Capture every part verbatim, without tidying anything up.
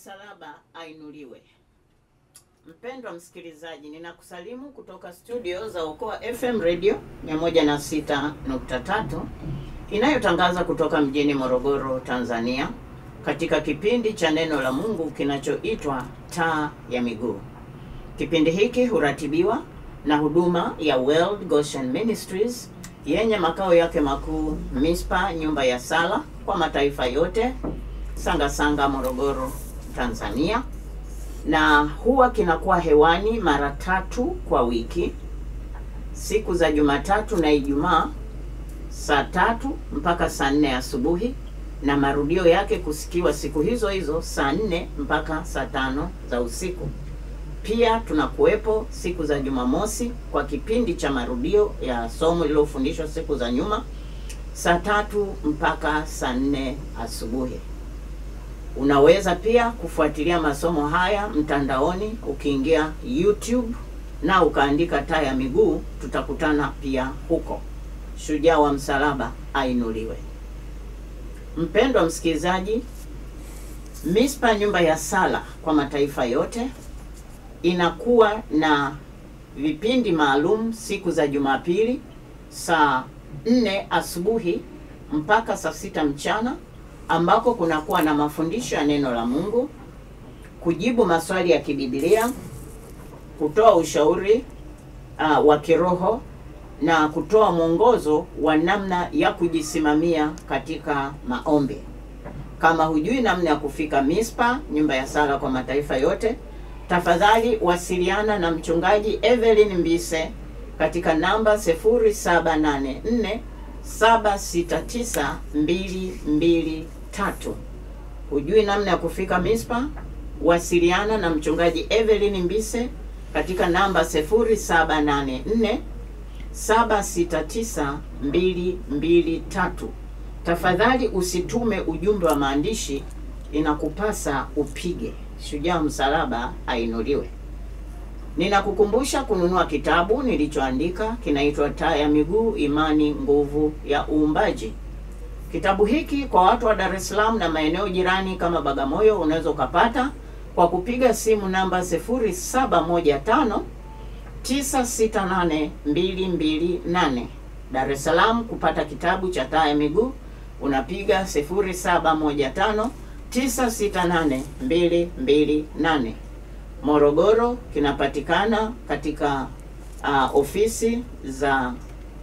msalaba ainuliwe. Mpendwa msikilizaji, ninakusalimu kutoka studio za Okoa F M Radio mia moja na sita nukta tatu inayotangaza kutoka mjini Morogoro, Tanzania, katika kipindi cha neno la Mungu kinachoitwa Taa ya Miguu. Kipindi hiki huratibiwa na huduma ya World Goshen Ministries yenye makao yake makuu Mispa, nyumba ya sala kwa mataifa yote, Sanga Sanga, Morogoro, Tanzania, na huwa kinakuwa hewani mara tatu kwa wiki, siku za Jumatatu na Ijumaa saa tatu mpaka saa nne asubuhi, na marudio yake kusikiwa siku hizo hizo saa nne mpaka saa tano za usiku. Pia tunakuwepo siku za Jumamosi kwa kipindi cha marudio ya somo lililofundishwa siku za nyuma saa tatu mpaka saa nne asubuhi. Unaweza pia kufuatilia masomo haya mtandaoni ukiingia YouTube na ukaandika Taa ya Miguu, tutakutana pia huko. Shujaa wa msalaba ainuliwe. Mpendwa msikilizaji, Mispa, nyumba ya sala kwa mataifa yote, inakuwa na vipindi maalum siku za Jumapili saa nne asubuhi mpaka saa sita mchana, ambako kunakuwa na mafundisho ya neno la Mungu, kujibu maswali ya kibiblia, kutoa ushauri uh, wa kiroho na kutoa mwongozo wa namna ya kujisimamia katika maombi. Kama hujui namna ya kufika Mispa, nyumba ya sala kwa mataifa yote, tafadhali wasiliana na mchungaji Evelyn Mbise katika namba sifuri saba nane nne saba sita tisa mbili mbili tatu. Hujui namna ya kufika Mispa? Wasiliana na mchungaji Evelyn Mbise katika namba sifuri saba nane nne saba sita tisa mbili mbili tatu. Tafadhali usitume ujumbe wa maandishi, inakupasa upige. Shujaa msalaba ainuliwe. Ninakukumbusha kununua kitabu nilichoandika, kinaitwa Taa ya Miguu, imani nguvu ya uumbaji. Kitabu hiki kwa watu wa Dar es Salaam na maeneo jirani kama Bagamoyo unaweza ukapata kwa kupiga simu namba sifuri saba moja tano tisa sita nane mbili mbili nane. Dar es Salaam kupata kitabu cha Taa ya Miguu unapiga sifuri saba moja tano tisa sita nane mbili mbili nane. Morogoro kinapatikana katika uh, ofisi za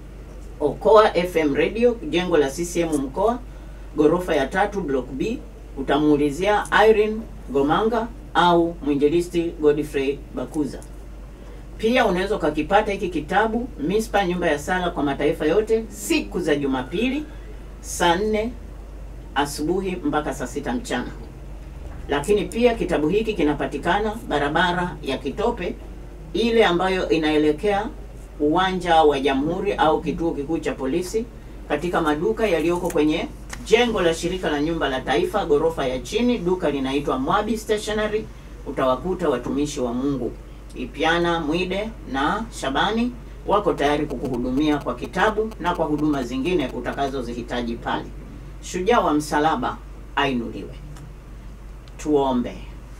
Okoa F M Radio, jengo la C C M mkoa, gorofa ya tatu, block B. Utamuulizia Irene Gomanga au mwinjilisti Godfrey Bakuza. Pia unaweza ukakipata hiki kitabu Mispa, nyumba ya sala kwa mataifa yote, siku za Jumapili saa nne asubuhi mpaka saa sita mchana. Lakini pia kitabu hiki kinapatikana barabara ya Kitope, ile ambayo inaelekea uwanja wa Jamhuri au kituo kikuu cha polisi, katika maduka yaliyoko kwenye jengo la shirika la nyumba la taifa, gorofa ya chini. Duka linaitwa Mwabi Stationery. Utawakuta watumishi wa Mungu Ipiana, Mwide na Shabani wako tayari kukuhudumia kwa kitabu na kwa huduma zingine utakazozihitaji pale. Shujaa wa msalaba ainuliwe. Tuombe.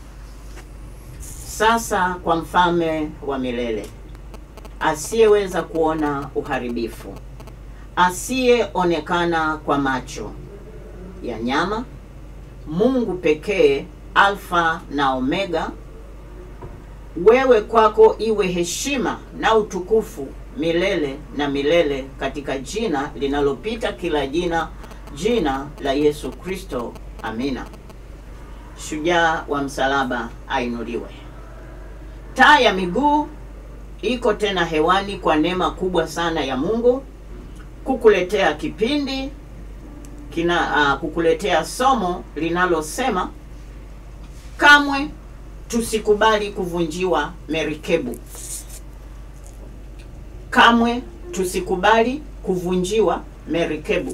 Sasa kwa mfalme wa milele, asiyeweza kuona uharibifu, asiyeonekana kwa macho ya nyama, Mungu pekee, Alfa na Omega, wewe kwako iwe heshima na utukufu milele na milele, katika jina linalopita kila jina, jina la Yesu Kristo. Amina. Shujaa wa msalaba ainuliwe. Taa ya Miguu iko tena hewani kwa neema kubwa sana ya Mungu kukuletea kipindi kina uh, kukuletea somo linalosema kamwe tusikubali kuvunjiwa merikebu. Kamwe tusikubali kuvunjiwa merikebu.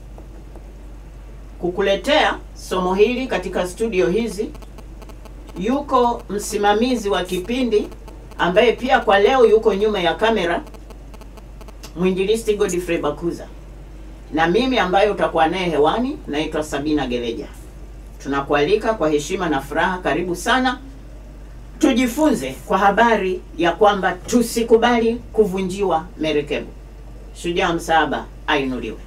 Kukuletea somo hili katika studio hizi yuko msimamizi wa kipindi ambaye pia kwa leo yuko nyuma ya kamera, mwinjilisti Godfrey Bakuza, na mimi ambaye utakuwa naye hewani naitwa Sabina Geleja. tunakualika kwa heshima na furaha, karibu sana tujifunze kwa habari ya kwamba tusikubali kuvunjiwa merikebu. Shujaa msaba ainuliwe.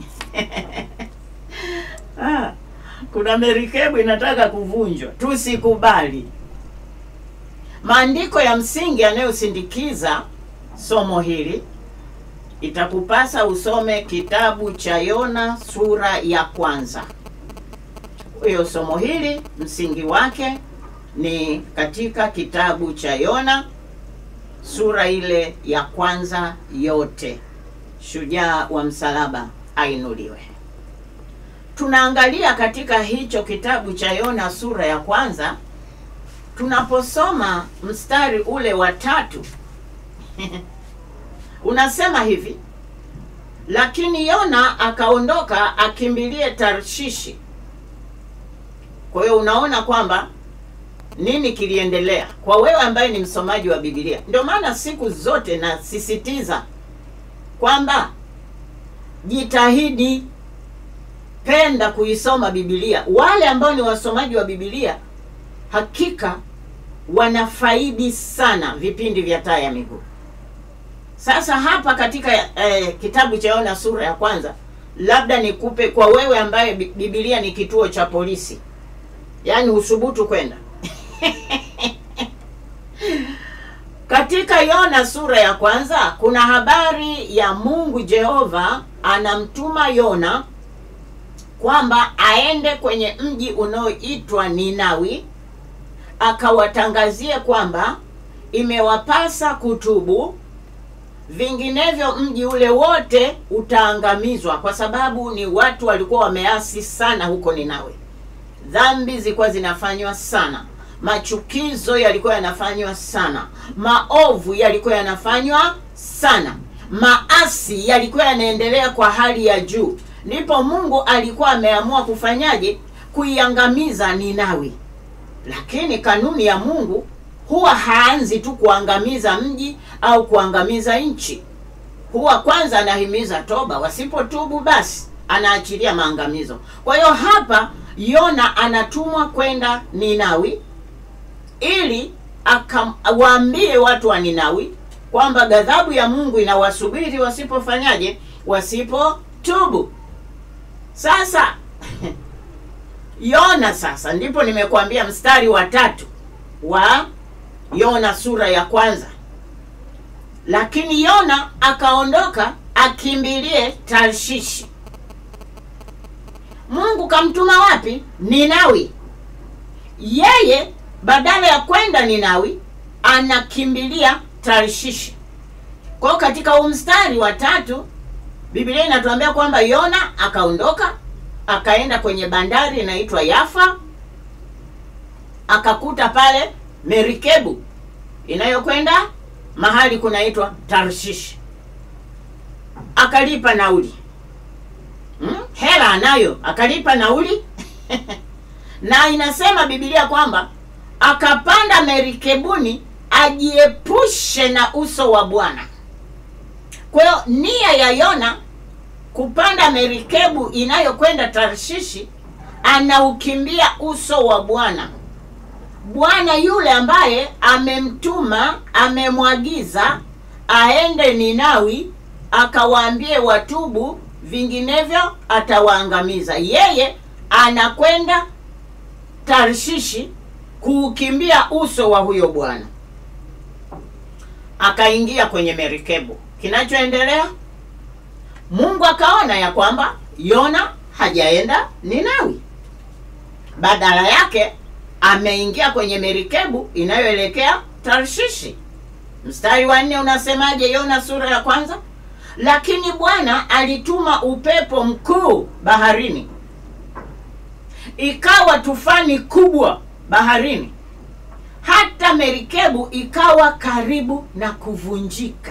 Ah, kuna merikebu inataka kuvunjwa, tusikubali. Maandiko ya msingi yanayosindikiza somo hili, itakupasa usome kitabu cha Yona sura ya kwanza. Hiyo somo hili msingi wake ni katika kitabu cha Yona sura ile ya kwanza yote. Shujaa wa msalaba ainuliwe. Tunaangalia katika hicho kitabu cha Yona sura ya kwanza, tunaposoma mstari ule wa tatu. Unasema hivi: lakini Yona akaondoka akimbilie Tarshishi. Kwa hiyo unaona kwamba nini kiliendelea kwa wewe ambaye ni msomaji wa Biblia. Ndio maana siku zote nasisitiza kwamba jitahidi, penda kuisoma Biblia. Wale ambao ni wasomaji wa Biblia hakika wanafaidi sana vipindi vya Taa ya Miguu. Sasa hapa katika eh, kitabu cha Yona sura ya kwanza, labda nikupe kwa wewe ambaye Biblia ni kituo cha polisi, yaani usubutu kwenda katika Yona sura ya kwanza kuna habari ya Mungu Jehova anamtuma Yona kwamba aende kwenye mji unaoitwa Ninawi, akawatangazie kwamba imewapasa kutubu, vinginevyo mji ule wote utaangamizwa, kwa sababu ni watu walikuwa wameasi sana huko Ninawi. Dhambi zilikuwa zinafanywa sana, machukizo yalikuwa yanafanywa sana, maovu yalikuwa yanafanywa sana, maasi yalikuwa yanaendelea kwa hali ya juu. Ndipo Mungu alikuwa ameamua kufanyaje? Kuiangamiza Ninawi. Lakini kanuni ya Mungu huwa haanzi tu kuangamiza mji au kuangamiza nchi. Huwa kwanza anahimiza toba, wasipotubu basi anaachilia maangamizo. Kwa hiyo hapa Yona anatumwa kwenda Ninawi ili akawaambie watu wa Ninawi kwamba ghadhabu ya Mungu inawasubiri wasipofanyaje? Wasipotubu. Sasa Yona, sasa ndipo nimekuambia mstari wa tatu wa Yona sura ya kwanza. Lakini Yona akaondoka akimbilie Tarshishi. Mungu kamtuma wapi? Ninawi. Yeye badala ya kwenda Ninawi anakimbilia Tarshishi. Kwa katika huu mstari wa tatu Biblia inatuambia kwamba Yona akaondoka akaenda kwenye bandari inaitwa Yafa, akakuta pale merikebu inayokwenda mahali kunaitwa Tarshishi. Akalipa nauli. Hmm? Hela anayo, akalipa nauli. Na inasema Biblia kwamba akapanda merikebuni ajiepushe na uso wa Bwana. Kwa hiyo nia ya Yona kupanda merikebu inayokwenda Tarshishi, anaukimbia uso wa Bwana. Bwana yule ambaye amemtuma, amemwagiza aende Ninawi akawaambie watubu, vinginevyo atawaangamiza. Yeye anakwenda Tarshishi kuukimbia uso wa huyo Bwana. Akaingia kwenye merikebu. Kinachoendelea, Mungu akaona ya kwamba Yona hajaenda Ninawi. Badala yake ameingia kwenye merikebu inayoelekea Tarshishi. Mstari wa nne unasemaje? Yona sura ya kwanza. Lakini Bwana alituma upepo mkuu baharini, ikawa tufani kubwa baharini, hata merikebu ikawa karibu na kuvunjika.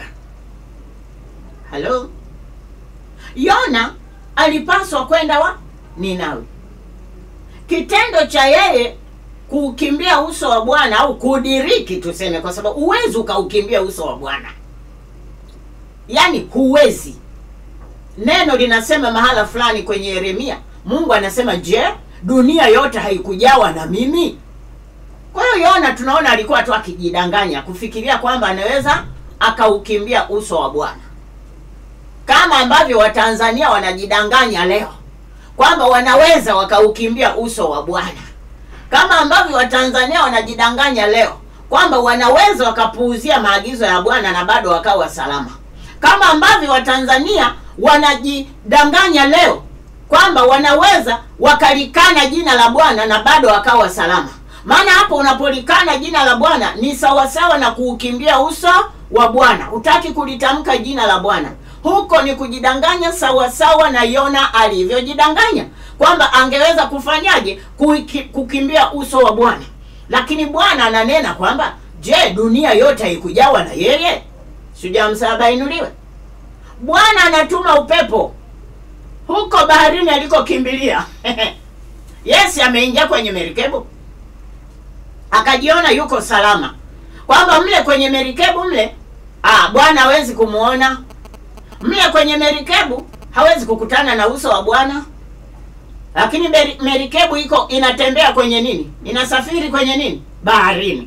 Halo? Yona alipaswa kwenda wa Ninawi. Kitendo cha yeye kuukimbia uso wa Bwana au kudiriki tuseme, kwa sababu huwezi ukaukimbia uso wa Bwana. Yaani huwezi. Neno linasema mahala fulani kwenye Yeremia, Mungu anasema, "Je, dunia yote haikujawa na mimi? Kwa hiyo Yona tunaona alikuwa tu akijidanganya kufikiria kwamba anaweza akaukimbia uso wa Bwana, kama ambavyo Watanzania wanajidanganya leo kwamba wanaweza wakaukimbia uso wa Bwana, kama ambavyo Watanzania wanajidanganya leo kwamba wanaweza wakapuuzia maagizo ya Bwana na bado wakawa salama, kama ambavyo Watanzania wanajidanganya leo kwamba wanaweza wakalikana jina la Bwana na bado wakawa salama. Maana hapo unapolikana jina la Bwana ni sawasawa na kuukimbia uso wa Bwana. Hutaki kulitamka jina la Bwana, huko ni kujidanganya, sawasawa na Yona alivyojidanganya kwamba angeweza kufanyaje kukimbia uso wa Bwana. Lakini Bwana ananena kwamba, je, dunia yote haikujawa na yeye? Shujaa msalaba inuliwe. Bwana anatuma upepo huko baharini alikokimbilia. Yesu ameingia kwenye merikebu akajiona yuko salama, kwamba mle kwenye merikebu mle ah Bwana hawezi kumuona. Mle kwenye merikebu hawezi kukutana na uso wa Bwana. Lakini merikebu iko inatembea kwenye nini? Inasafiri kwenye nini? Baharini.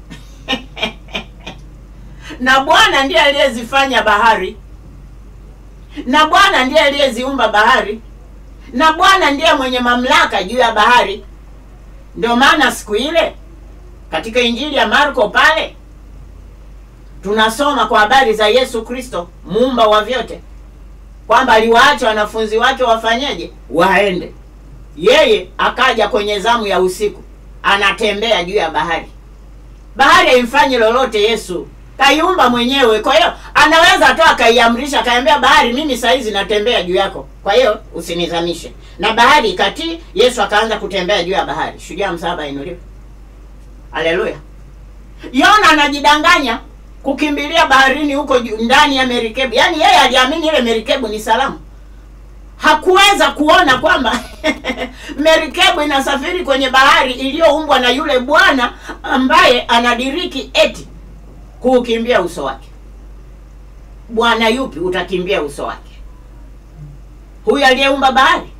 Na Bwana ndiye aliyezifanya bahari, na Bwana ndiye aliyeziumba bahari, na Bwana ndiye mwenye mamlaka juu ya bahari. Ndio maana siku ile katika Injili ya Marko pale tunasoma kwa habari za Yesu Kristo, muumba wa vyote, kwamba aliwaacha wanafunzi wake wafanyeje? Waende. Yeye akaja kwenye zamu ya usiku, anatembea juu ya bahari. Bahari haimfanyi lolote, Yesu kaiumba mwenyewe. Kwa hiyo anaweza tu akaiamrisha, akaambia bahari, mimi saa hizi natembea juu yako, kwa hiyo usinizamishe. Na bahari ikati, Yesu akaanza kutembea juu ya bahari. Shujaa msalaba inuliwe. Haleluya. Yona anajidanganya kukimbilia baharini huko ndani ya merikebu. Yaani yeye aliamini ile merikebu ni salama. Hakuweza kuona kwamba merikebu inasafiri kwenye bahari iliyoumbwa na yule Bwana ambaye anadiriki eti kuukimbia uso wake. Bwana yupi utakimbia uso wake? Huyu aliyeumba bahari?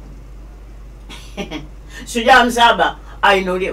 Shujaa msalaba ainuliwe.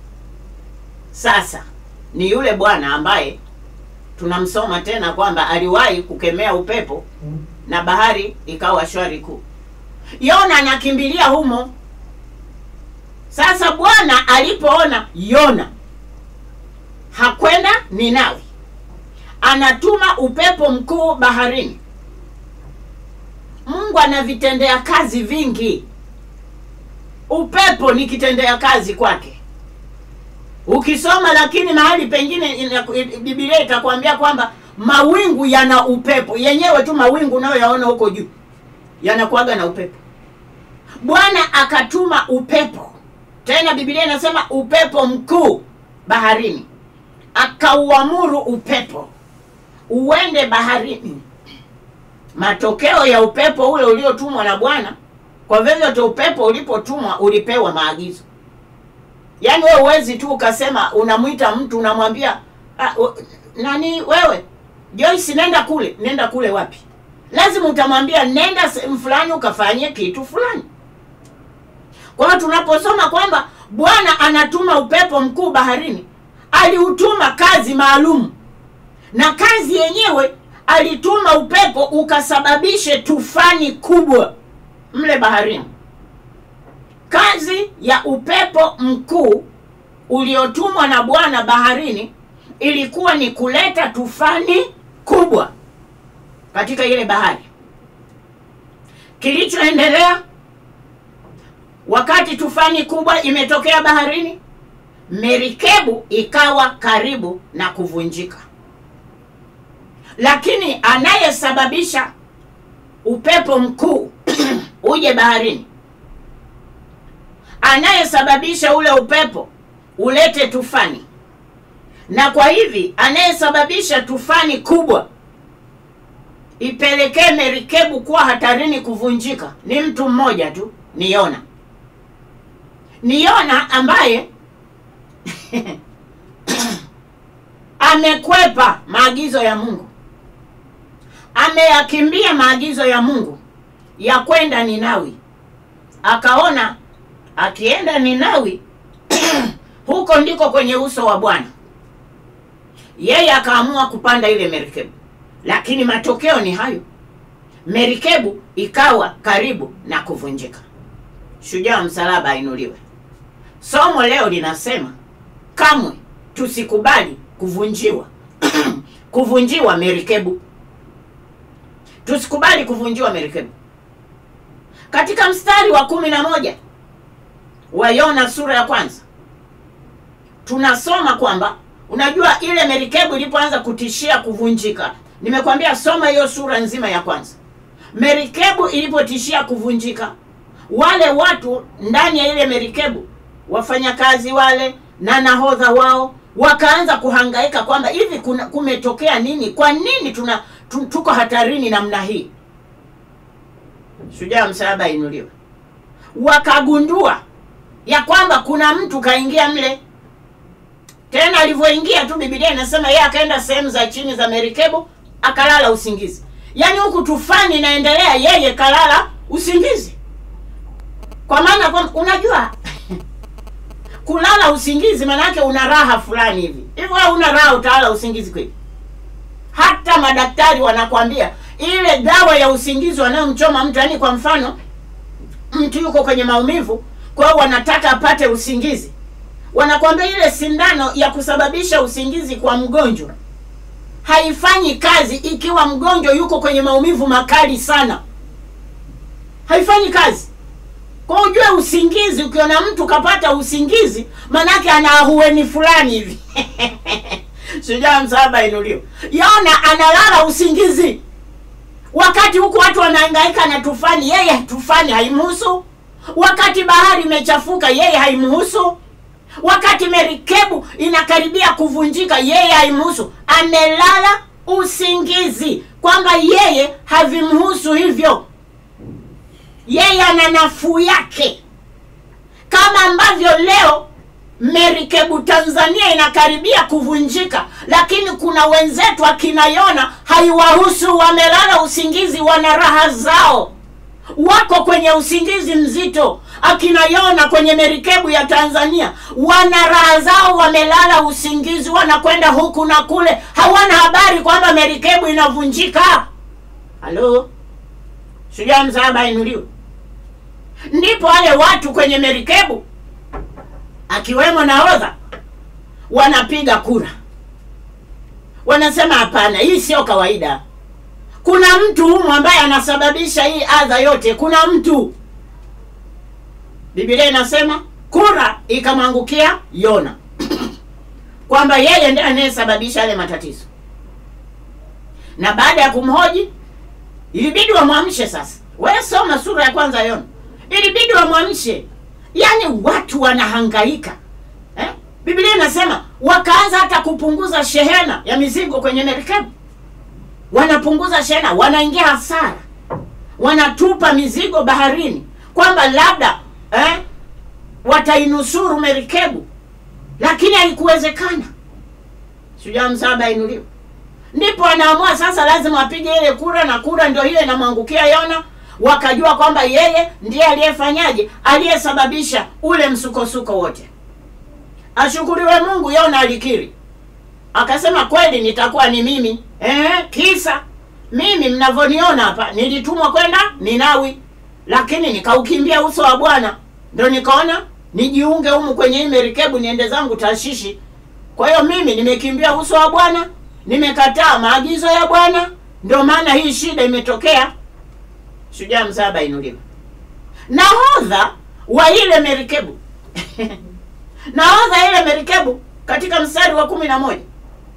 Sasa ni yule Bwana ambaye tunamsoma tena kwamba aliwahi kukemea upepo na bahari ikawa shwari kuu. Yona anakimbilia humo. Sasa Bwana alipoona Yona hakwenda Ninawi, anatuma upepo mkuu baharini. Mungu anavitendea kazi vingi. Upepo ni kitendea kazi kwake. Ukisoma lakini mahali pengine Biblia itakwambia kwamba mawingu yana upepo. Yenyewe tu mawingu unayoyaona huko juu yanakuaga na upepo. Bwana akatuma upepo. Tena Biblia inasema upepo mkuu baharini. Akauamuru upepo uende baharini. Matokeo ya upepo ule uliotumwa na Bwana, kwa vyovyote upepo ulipotumwa ulipewa maagizo. Yaani wewe uwezi tu ukasema unamuita mtu unamwambia ah, nani wewe Joyce nenda kule. Nenda kule wapi? Lazima utamwambia nenda sehemu fulani ukafanye kitu fulani. Kwa hiyo tunaposoma kwamba Bwana anatuma upepo mkuu baharini, aliutuma kazi maalum. Na kazi yenyewe alituma upepo ukasababishe tufani kubwa mle baharini. Kazi ya upepo mkuu uliotumwa na Bwana baharini ilikuwa ni kuleta tufani kubwa katika ile bahari. Kilichoendelea wakati tufani kubwa imetokea baharini, merikebu ikawa karibu na kuvunjika. Lakini anayesababisha upepo mkuu uje baharini, anayesababisha ule upepo ulete tufani, na kwa hivi anayesababisha tufani kubwa ipelekee merikebu kuwa hatarini kuvunjika ni mtu mmoja tu, ni Yona. Ni Yona ambaye amekwepa maagizo ya Mungu. Ameyakimbia maagizo ya Mungu ya kwenda Ninawi. Akaona akienda Ninawi huko ndiko kwenye uso wa Bwana. Yeye akaamua kupanda ile merikebu, lakini matokeo ni hayo, merikebu ikawa karibu na kuvunjika. Shujaa msalaba ainuliwe. Somo leo linasema kamwe tusikubali kuvunjiwa kuvunjiwa merikebu. Tusikubali kuvunjiwa merikebu. Katika mstari wa kumi na moja wa Yona sura ya kwanza tunasoma kwamba, unajua ile merikebu ilipoanza kutishia kuvunjika, nimekwambia soma hiyo sura nzima ya kwanza. Merikebu ilipotishia kuvunjika, wale watu ndani ya ile merikebu, wafanyakazi wale na nahodha wao, wakaanza kuhangaika kwamba hivi kuna kumetokea nini? Kwa nini tuna tuko hatarini namna hii? Shujaa msalaba inuliwe. Wakagundua ya kwamba kuna mtu kaingia mle. Tena alivyoingia tu, Biblia inasema yeye akaenda sehemu za chini za merikebu akalala usingizi. Yaani huku tufani inaendelea, yeye kalala usingizi. Kwa maana kwa unajua kulala usingizi maana yake una raha fulani hivi. Hivyo wewe una raha utalala usingizi kweli? Hata madaktari wanakwambia ile dawa ya usingizi wanayomchoma mtu, yani kwa mfano mtu yuko kwenye maumivu, kwa hiyo wanataka apate usingizi, wanakwambia ile sindano ya kusababisha usingizi kwa mgonjwa haifanyi kazi ikiwa mgonjwa yuko kwenye maumivu makali sana. Haifanyi kazi. Kwa ujue usingizi, ukiona mtu kapata usingizi, manake ana ahueni fulani hivi. Shujaa msalaba inuliwe. Yona analala usingizi, wakati huku watu wanahangaika na tufani, yeye tufani haimhusu. Wakati bahari imechafuka, yeye haimhusu. Wakati merikebu inakaribia kuvunjika, yeye haimhusu. Amelala usingizi, kwamba yeye havimhusu hivyo. Yeye ana nafuu yake. Kama ambavyo leo merikebu Tanzania inakaribia kuvunjika, lakini kuna wenzetu akina Yona haiwahusu, wamelala usingizi, wana raha zao, wako kwenye usingizi mzito. Akina Yona kwenye merikebu ya Tanzania wana raha zao, wamelala usingizi, wanakwenda huku na kule, hawana habari kwamba merikebu inavunjika. Halo, shujaa msalaba inuliwe. Ndipo wale watu kwenye merikebu akiwemo nahodha wanapiga kura, wanasema hapana, hii sio kawaida. Kuna mtu humu ambaye anasababisha hii adha yote. Kuna mtu. Biblia inasema kura ikamwangukia Yona kwamba yeye ndiye anayesababisha yale matatizo. Na baada ya kumhoji, ilibidi wamwamshe sasa. Wewe soma sura ya kwanza Yona. Ilibidi wamwamshe. Yaani watu wanahangaika. Eh? Biblia inasema wakaanza hata kupunguza shehena ya mizigo kwenye merikebu. Wanapunguza shehena, wanaingia hasara. Wanatupa mizigo baharini kwamba labda eh watainusuru merikebu, lakini haikuwezekana. Shujaa msalaba inuliwe. Ndipo anaamua sasa lazima apige ile kura, na kura ndio hiyo inamwangukia Yona. Wakajua kwamba yeye ndiye aliyefanyaje, aliyesababisha ule msukosuko wote. Ashukuriwe Mungu, Yona alikiri. Akasema kweli nitakuwa ni mimi. Eh, kisa mimi mnavoniona hapa nilitumwa kwenda Ninawi, lakini nikaukimbia uso wa Bwana. Ndio nikaona nijiunge humu kwenye hii merikebu niende zangu Tarshishi. Kwa hiyo mimi nimekimbia uso wa Bwana, nimekataa maagizo ya Bwana, ndio maana hii shida imetokea. Shujaa msalaba inuliwe. Nahodha wa ile merikebu nahodha ile merikebu katika mstari wa kumi na moja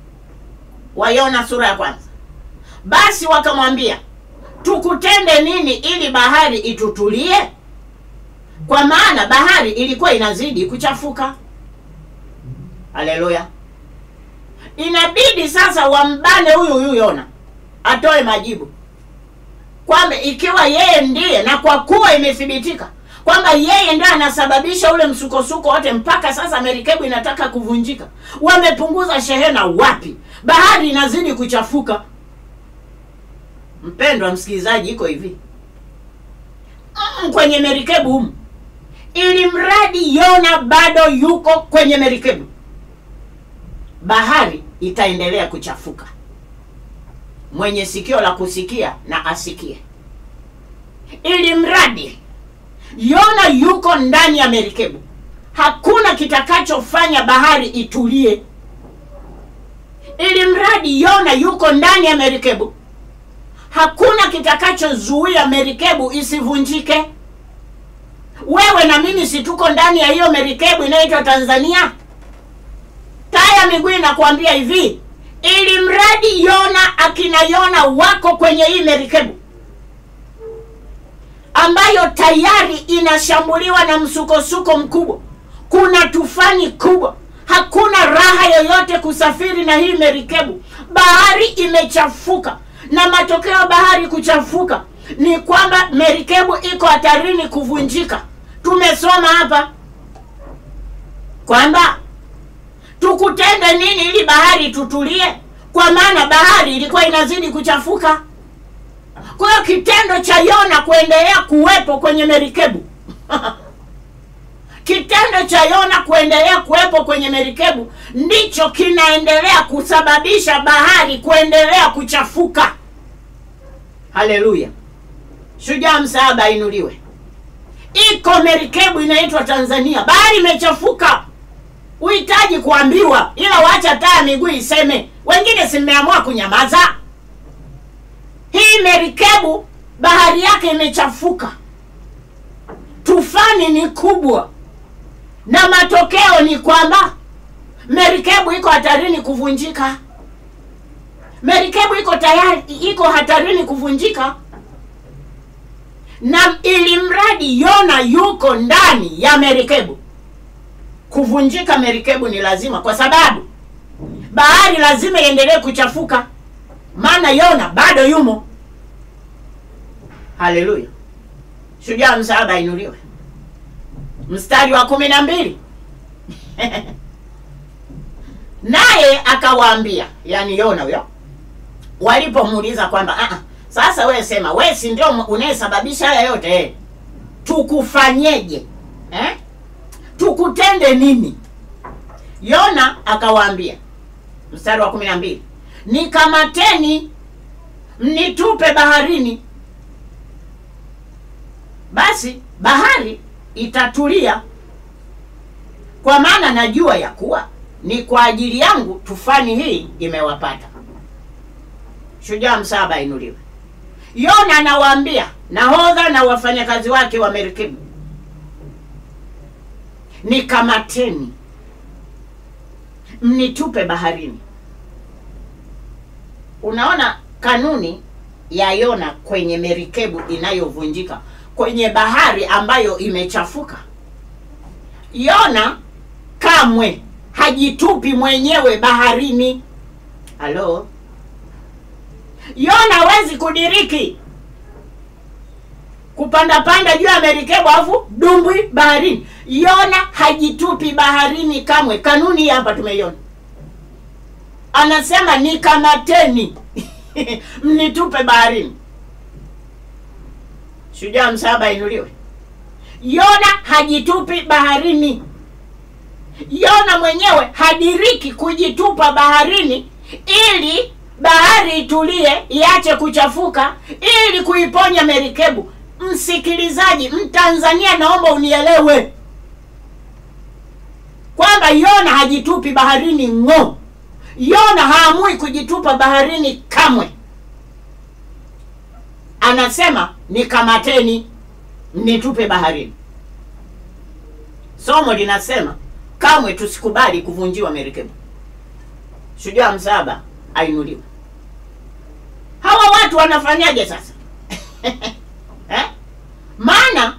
wa Yona sura ya kwanza, basi wakamwambia, tukutende nini ili bahari itutulie? Kwa maana bahari ilikuwa inazidi kuchafuka. Haleluya. Inabidi sasa wambane huyu huyu Yona atoe majibu kwamba ikiwa yeye ndiye, na kwa kuwa imethibitika kwamba yeye ndiye anasababisha ule msukosuko wote, mpaka sasa merikebu inataka kuvunjika, wamepunguza shehena wapi? Bahari inazidi kuchafuka. Mpendwa msikilizaji, iko hivi. Mm, kwenye merikebu humu ili mradi Yona bado yuko kwenye merikebu, bahari itaendelea kuchafuka. Mwenye sikio la kusikia na asikie. Ili mradi Yona yuko ndani ya merikebu, hakuna kitakachofanya bahari itulie. Ili mradi Yona yuko ndani ya merikebu, hakuna kitakachozuia merikebu isivunjike. Wewe na mimi si tuko ndani ya hiyo merikebu inaitwa Tanzania? Taya miguu inakwambia hivi, ili mradi Yona, akina Yona wako kwenye hii merikebu ambayo tayari inashambuliwa na msukosuko mkubwa, kuna tufani kubwa, hakuna raha yoyote kusafiri na hii merikebu. Bahari imechafuka, na matokeo ya bahari kuchafuka ni kwamba merikebu iko hatarini kuvunjika. Tumesoma hapa kwamba tukutende nini ili bahari tutulie, kwa maana bahari ilikuwa inazidi kuchafuka. Kwa hiyo kitendo cha Yona kuendelea kuwepo kwenye merikebu kitendo cha Yona kuendelea kuwepo kwenye merikebu ndicho kinaendelea kusababisha bahari kuendelea kuchafuka. Haleluya. Shujaa msaaba inuliwe. Iko merikebu inaitwa Tanzania, bahari imechafuka. Uhitaji kuambiwa, ila wacha taa miguu iseme. Wengine simeamua kunyamaza. Hii merikebu bahari yake imechafuka, tufani ni kubwa, na matokeo ni kwamba merikebu iko hatarini kuvunjika. Merikebu iko tayari iko hatarini kuvunjika, na ili mradi Yona yuko ndani ya merikebu, kuvunjika merikebu ni lazima, kwa sababu bahari lazima iendelee kuchafuka, maana Yona bado yumo. Haleluya. Shujaa msaaba inuliwe. Mstari wa kumi na mbili naye akawaambia, yani Yona huyo, walipomuuliza kwamba a a sasa wewe sema, wewe si ndio unayesababisha haya yote eh? Tukufanyeje? Eh? Tukutende nini? Yona akawaambia, mstari wa kumi na mbili, nikamateni mnitupe baharini, basi bahari itatulia, kwa maana najua ya kuwa ni kwa ajili yangu tufani hii imewapata. Shujaa msaba inuliwe. Yona anawaambia nahodha na wafanyakazi wake wa merikebu, nikamateni mnitupe baharini. Unaona kanuni ya Yona kwenye merikebu inayovunjika, kwenye bahari ambayo imechafuka. Yona kamwe hajitupi mwenyewe baharini. Halo? Yona hawezi kudiriki kupanda panda juu ya merikebu afu dumbwi baharini. Yona hajitupi baharini kamwe. Kanuni hapa tumeiona. Anasema nikamateni mnitupe baharini. Shujaa msaba inuliwe. Yona hajitupi baharini. Yona mwenyewe hadiriki kujitupa baharini ili bahari itulie, iache kuchafuka, ili kuiponya merikebu. Msikilizaji, Mtanzania, naomba unielewe kwamba Yona hajitupi baharini ngo. Yona haamui kujitupa baharini kamwe. Anasema nikamateni nitupe baharini. Somo linasema kamwe tusikubali kuvunjiwa merikebu. Shujaa msaba ainuliwe. Hawa watu wanafanyaje sasa? eh? Maana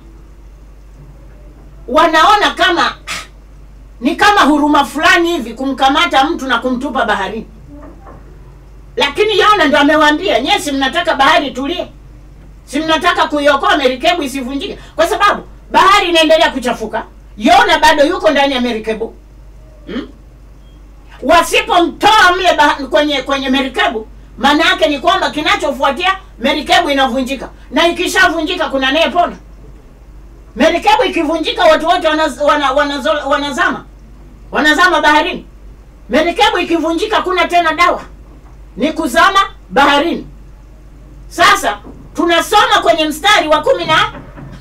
wanaona kama ni kama huruma fulani hivi kumkamata mtu na kumtupa baharini. Lakini Yona ndio amewaambia, nyesi mnataka bahari tulie, si mnataka kuiokoa merikebu isivunjike, kwa sababu bahari inaendelea kuchafuka. Yona bado yuko ndani ya merikebu. Hmm? Wasipomtoa mle kwenye kwenye merikebu, maana yake ni kwamba kinachofuatia merikebu inavunjika, na ikishavunjika kuna naye pona. Merikebu ikivunjika watu wote wanaz, wana, wanazo, wanazama. Wanazama baharini. Merikebu ikivunjika kuna tena dawa. Ni kuzama baharini. Sasa tunasoma kwenye mstari wa kumi na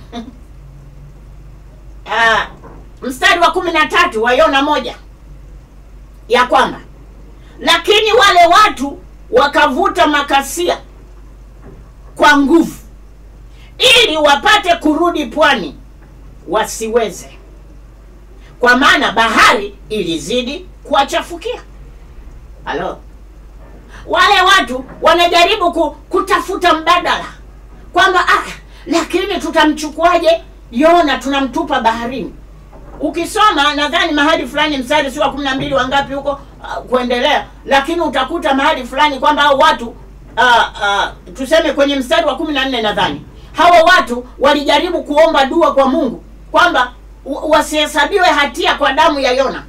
ah, mstari wa kumi na tatu wa Yona moja ya kwamba lakini wale watu wakavuta makasia kwa nguvu ili wapate kurudi pwani, wasiweze, kwa maana bahari ilizidi kuwachafukia. Halo, wale watu wanajaribu ku, kutafuta mbadala kwamba ah, lakini tutamchukuaje Yona, tunamtupa baharini. Ukisoma nadhani mahali fulani mstari si wa kumi na mbili wangapi huko uh, kuendelea, lakini utakuta mahali fulani kwamba hao watu uh, uh, tuseme kwenye mstari wa kumi na nne nadhani hawa watu walijaribu kuomba dua kwa Mungu kwamba wasihesabiwe hatia kwa damu ya Yona.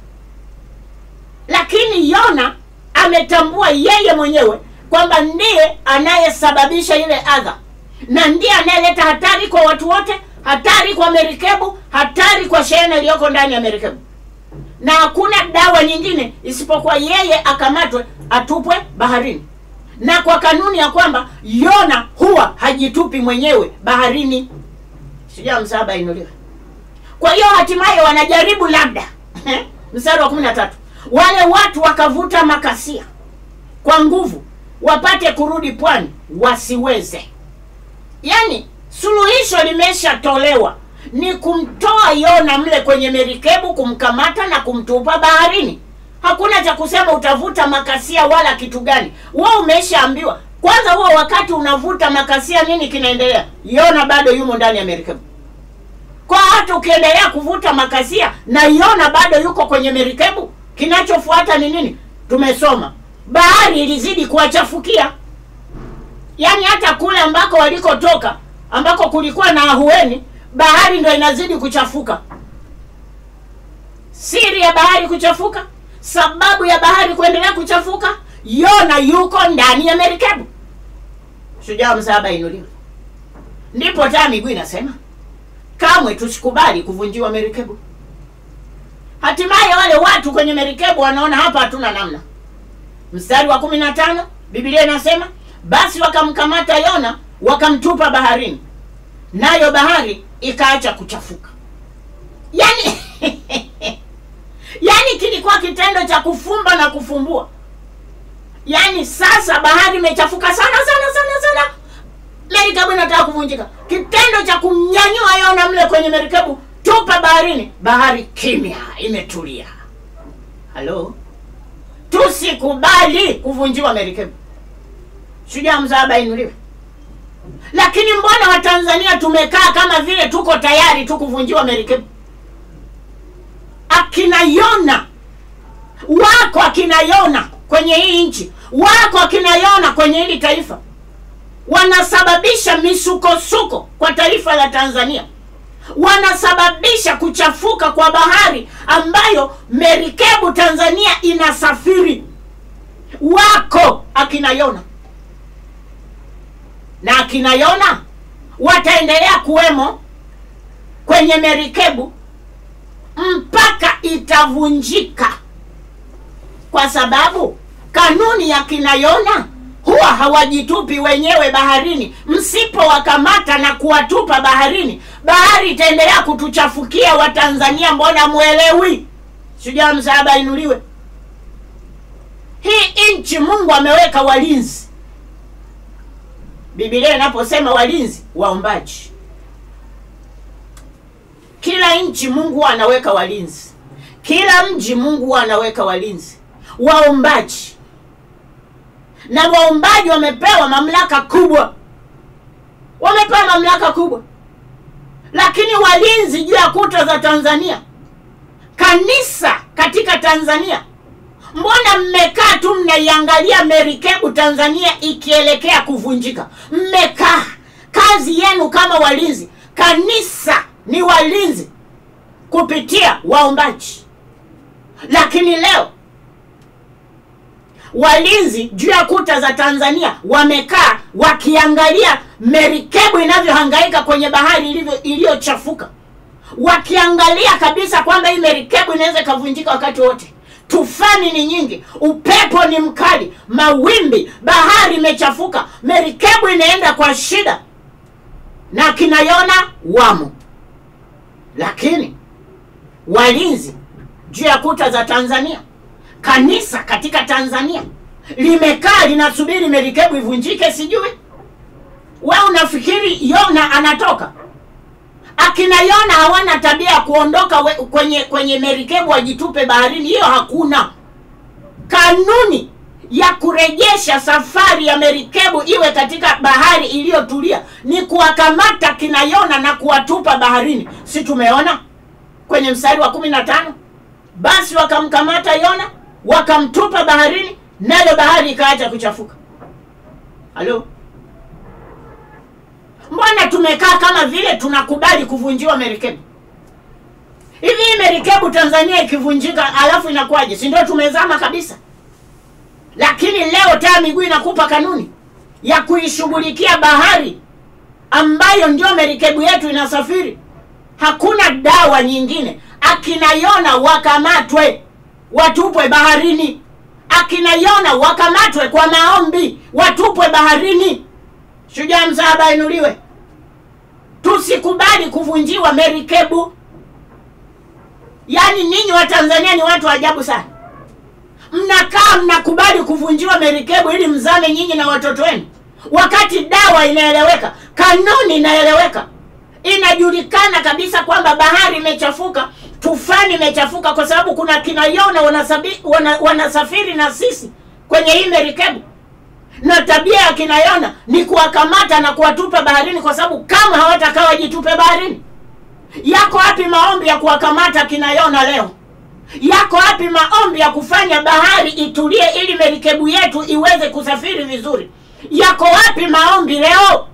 Lakini Yona ametambua yeye mwenyewe kwamba ndiye anayesababisha ile adha, na ndiye anayeleta hatari kwa watu wote, hatari kwa merikebu, hatari kwa shehena iliyoko ndani ya merikebu. Na hakuna dawa nyingine isipokuwa yeye akamatwe, atupwe baharini. Na kwa kanuni ya kwamba Yona huwa hajitupi mwenyewe baharini. Sijaa msaba inuliwe. Kwa hiyo hatimaye wanajaribu labda mstari wa kumi na tatu, wale watu wakavuta makasia kwa nguvu wapate kurudi pwani, wasiweze. Yani suluhisho limeshatolewa, ni kumtoa Yona mle kwenye merikebu, kumkamata na kumtupa baharini. Hakuna cha kusema utavuta makasia wala kitu gani. Wewe umeshaambiwa. Kwanza huo wakati unavuta makasia nini kinaendelea? Yona bado yumo ndani ya merikebu. Kwa hata ukiendelea kuvuta makasia na Yona bado yuko kwenye merikebu, kinachofuata ni nini? Tumesoma. Bahari ilizidi kuwachafukia. Yaani hata kule ambako walikotoka, ambako kulikuwa na ahueni, bahari ndio inazidi kuchafuka. Siri ya bahari kuchafuka, sababu ya bahari kuendelea kuchafuka, Yona yuko ndani ya merikebu. Shujaa msaba inuliwe. Ndipo taa miguu inasema kamwe tusikubali kuvunjiwa merikebu. Hatimaye wale watu kwenye merikebu wanaona hapa hatuna namna. Mstari wa kumi na tano Biblia inasema basi wakamkamata Yona wakamtupa baharini, nayo bahari ikaacha kuchafuka. Yani yani kilikuwa kitendo cha kufumba na kufumbua. Yani sasa bahari imechafuka sana sana sana sana. Merikebu inataka kuvunjika. Kitendo cha kumnyanyua Yona mle kwenye merikebu, tupa baharini, bahari kimya, imetulia. Halo? Tusikubali kuvunjiwa merikebu. Shujaa msaba inuliwe. Lakini mbona wa Tanzania tumekaa kama vile tuko tayari tu kuvunjiwa merikebu? Akina Yona wako, akina Yona kwenye hii nchi wako, akina Yona kwenye hili taifa, wanasababisha misukosuko kwa taifa la Tanzania. Wanasababisha kuchafuka kwa bahari ambayo merikebu Tanzania inasafiri. Wako akina Yona, na akina Yona wataendelea kuwemo kwenye merikebu mpaka itavunjika, kwa sababu kanuni ya kina Yona huwa hawajitupi wenyewe baharini. Msipo wakamata na kuwatupa baharini, bahari itaendelea kutuchafukia wa Tanzania. Mbona muelewi? Shujaa msaba inuliwe. Hii nchi Mungu ameweka walinzi. Biblia inaposema walinzi, waombaji. Kila nchi Mungu anaweka walinzi. Kila mji Mungu anaweka walinzi, waombaji. Na waombaji wamepewa mamlaka kubwa. Wamepewa mamlaka kubwa. Lakini walinzi juu ya kuta za Tanzania, kanisa katika Tanzania, mbona mmekaa tu mnaiangalia merikebu Tanzania ikielekea kuvunjika? Mmekaa. Kazi yenu kama walinzi, kanisa ni walinzi kupitia waombaji. Lakini leo walinzi juu ya kuta za Tanzania wamekaa wakiangalia merikebu inavyohangaika kwenye bahari ilivyo iliyochafuka. wakiangalia kabisa kwamba hii merikebu inaweza kavunjika wakati wote. Tufani ni nyingi, upepo ni mkali, mawimbi, bahari imechafuka, merikebu inaenda kwa shida, na kina Yona wamo. Lakini walinzi juu ya kuta za Tanzania, kanisa katika Tanzania limekaa linasubiri merikebu ivunjike. Sijui wewe unafikiri Yona anatoka? Akina Yona hawana tabia ya kuondoka we, kwenye kwenye merikebu wajitupe baharini. Hiyo hakuna. Kanuni ya kurejesha safari ya merikebu iwe katika bahari iliyotulia ni kuwakamata kina Yona na kuwatupa baharini. Si tumeona kwenye mstari wa kumi na tano? Basi wakamkamata Yona, wakamtupa baharini, nayo bahari ikaacha kuchafuka. Halo? Mbona tumekaa kama vile tunakubali kuvunjiwa merikebu? Hivi hii merikebu Tanzania ikivunjika alafu inakuwaje? Si ndio tumezama kabisa? Lakini leo taa miguu inakupa kanuni ya kuishughulikia bahari ambayo ndio merikebu yetu inasafiri. Hakuna dawa nyingine. Akina Yona wakamatwe, watupwe baharini. Akina Yona wakamatwe kwa maombi, watupwe baharini. Shujaa msaaba inuliwe. Tusikubali kuvunjiwa merikebu. Yaani ninyi wa Tanzania ni watu ajabu sana. Mnakaa mnakubali kuvunjiwa merikebu ili mzame nyinyi na watoto wenu, wakati dawa inaeleweka, kanuni inaeleweka. Inajulikana kabisa kwamba bahari imechafuka, tufani imechafuka kwa sababu kuna kina Yona wanasabi, wana, wanasafiri na sisi kwenye hii merikebu. Na tabia ya kina Yona ni kuwakamata na kuwatupa baharini, kwa sababu kama hawatakaa wajitupe baharini. Yako wapi maombi ya kuwakamata kina Yona leo? Yako wapi maombi ya kufanya bahari itulie ili merikebu yetu iweze kusafiri vizuri? Yako wapi maombi leo?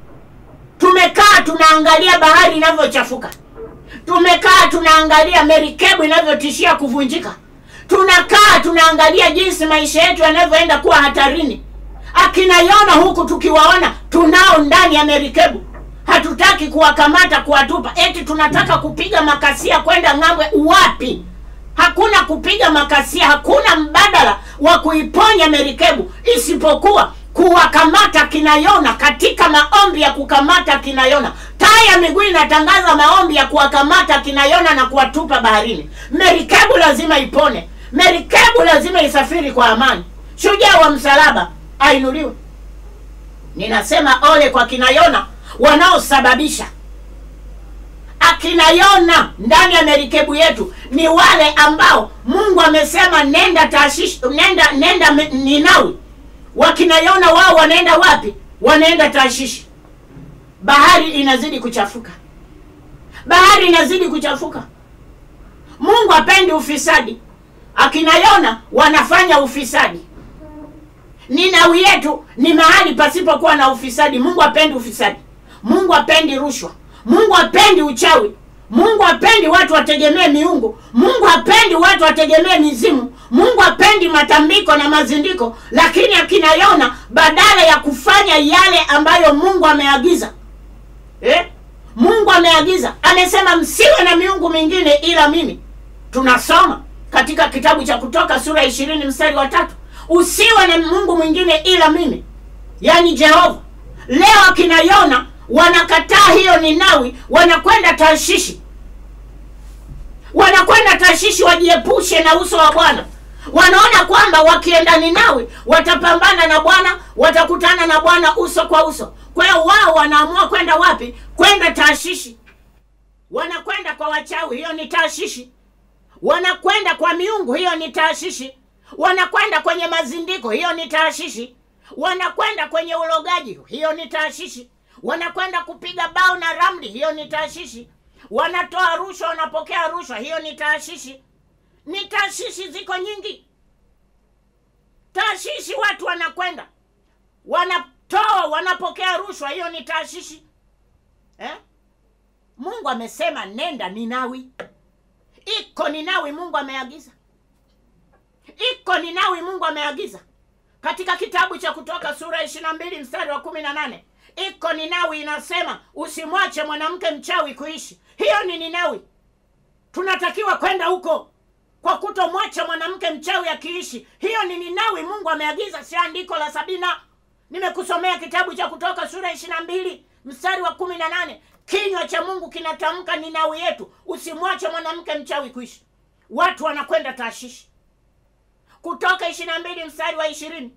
Tumekaa tunaangalia bahari inavyochafuka. Tumekaa tunaangalia merikebu inavyotishia kuvunjika. Tunakaa tunaangalia jinsi maisha yetu yanavyoenda kuwa hatarini. Akina Yona huku tukiwaona tunao ndani ya merikebu. Hatutaki kuwakamata, kuwatupa. Eti tunataka kupiga makasia kwenda ng'ambo. Wapi? Hakuna kupiga makasia, hakuna mbadala wa kuiponya merikebu isipokuwa kuwakamata kina Yona katika maombi ya kukamata kina Yona. Taa ya miguu inatangaza maombi ya kuwakamata kina Yona na kuwatupa baharini. Merikebu lazima ipone. Merikebu lazima isafiri kwa amani. Shujaa wa msalaba ainuliwe. Ninasema ole kwa kina Yona wanaosababisha. Akina Yona ndani ya merikebu yetu ni wale ambao Mungu amesema nenda Tarshish, nenda nenda Ninawi. Wakina Yona wao wanaenda wapi? Wanaenda Tarshish. Bahari inazidi kuchafuka. Bahari inazidi kuchafuka. Mungu hapendi ufisadi. Akina Yona wanafanya ufisadi. Ninawi yetu ni mahali pasipokuwa na ufisadi. Mungu hapendi ufisadi. Mungu hapendi rushwa. Mungu hapendi uchawi. Mungu hapendi watu wategemee miungu. Mungu hapendi watu wategemee mizimu. Mungu hapendi matambiko na mazindiko. Lakini akina Yona badala ya kufanya yale ambayo Mungu ameagiza, eh? Mungu ameagiza, amesema msiwe na miungu mingine ila mimi. Tunasoma katika kitabu cha Kutoka sura ishirini mstari wa tatu. Usiwe na Mungu mwingine ila mimi, yani Jehova. Leo akina Yona wanakataa hiyo Ninawi, wanakwenda Tarshishi. Wanakwenda Tarshishi wajiepushe na uso wa Bwana. Wanaona kwamba wakienda Ninawi watapambana na Bwana, watakutana na Bwana uso kwa uso. Kwa hiyo wao wanaamua kwenda wapi? Kwenda Tarshishi. Wanakwenda kwa wachawi, hiyo ni Tarshishi. Wanakwenda kwa miungu, hiyo ni Tarshishi. Wanakwenda kwenye mazindiko, hiyo ni Tarshishi. Wanakwenda kwenye ulogaji, hiyo ni Tarshishi. Wanakwenda kupiga bao na ramli, hiyo ni Tarshishi. Wanatoa rushwa, wanapokea rushwa, hiyo ni Tarshishi. Ni Tarshishi ziko nyingi. Tarshishi watu wanakwenda, wanatoa, wanapokea rushwa, hiyo ni Tarshishi. Eh? Mungu amesema nenda Ninawi. Iko Ninawi Mungu ameagiza. Iko Ninawi Mungu ameagiza. Katika kitabu cha Kutoka sura ishirini na mbili mstari wa kumi na nane. Iko Ninawi inasema usimwache mwanamke mchawi kuishi. Hiyo ni Ninawi. Tunatakiwa kwenda huko kwa kutomwacha mwanamke mchawi akiishi. Hiyo ni Ninawi Mungu ameagiza, si andiko la Sabina. Nimekusomea kitabu cha Kutoka sura ishirini na mbili mstari wa kumi na nane. Kinywa cha Mungu kinatamka Ninawi yetu, usimwache mwanamke mchawi kuishi. Watu wanakwenda Tarshishi. Kutoka ishirini na mbili mstari wa ishirini.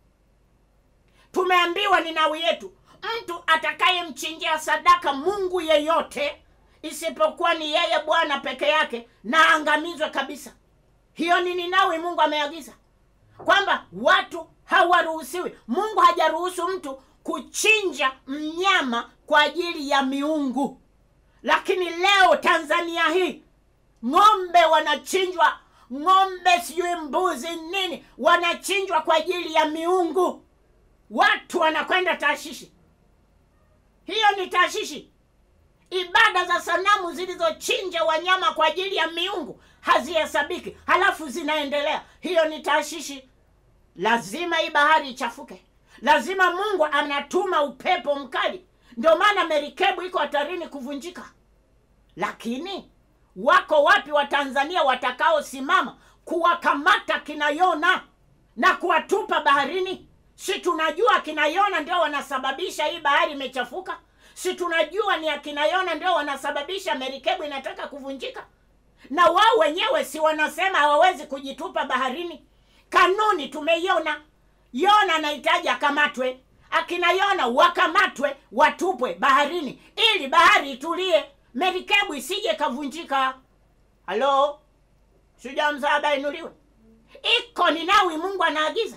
Tumeambiwa Ninawi yetu, mtu atakayemchinjia sadaka mungu yeyote isipokuwa ni yeye Bwana peke yake na angamizwe kabisa. Hiyo ni Ninawi Mungu ameagiza, kwamba watu hawaruhusiwi. Mungu hajaruhusu mtu kuchinja mnyama kwa ajili ya miungu. Lakini leo Tanzania hii ng'ombe wanachinjwa, ng'ombe sijui mbuzi nini wanachinjwa kwa ajili ya miungu. Watu wanakwenda Tarshishi. Hiyo ni Tarshishi. Ibada za sanamu zilizochinja wanyama kwa ajili ya miungu hazihesabiki, halafu zinaendelea. Hiyo ni Tarshishi. Lazima hii bahari ichafuke. Lazima Mungu anatuma upepo mkali. Ndio maana merikebu iko hatarini kuvunjika. Lakini wako wapi wa Tanzania watakao simama kuwakamata kina Yona na kuwatupa baharini? Si tunajua kina Yona ndio wanasababisha hii bahari imechafuka? Si tunajua ni akina Yona ndio wanasababisha merikebu inataka kuvunjika? Na wao wenyewe si wanasema hawawezi kujitupa baharini? Kanuni tumeiona. Yona anahitaji akamatwe. Akina Yona wakamatwe, watupwe baharini ili bahari itulie, merikebu isije kavunjika. Halo? Shujaa msaada inuliwe. Iko Ninawi Mungu anaagiza.